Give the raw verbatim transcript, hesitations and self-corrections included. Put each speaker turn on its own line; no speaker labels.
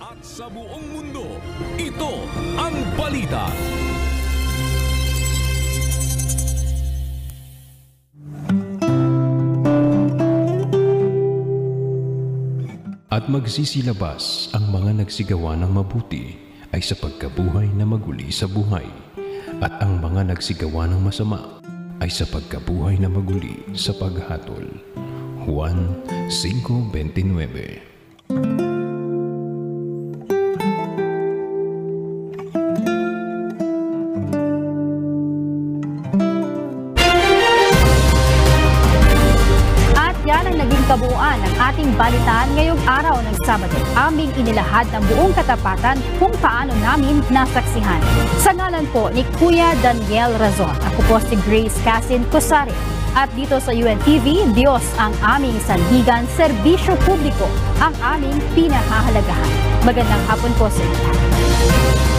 At sa buong mundo, ito ang balita. At magsisilabas ang mga nagsigawa ng mabuti ay sa pagkabuhay na maguli sa buhay. At ang mga nagsigawa ng masama ay sa pagkabuhay na maguli sa paghatol. Juan five twenty-nine.
Kabuuan ng ating balitaan ngayong araw ng Sabado. Aming inilahad ng buong katapatan kung paano namin nasaksihan. Sa ngalan po ni Kuya Daniel Razon, ako po si Grace Casin Cosare. At dito sa U N T V, Diyos ang aming sandigan, serbisyo publiko ang aming pinahahalagahan. Magandang hapon po sa inyo.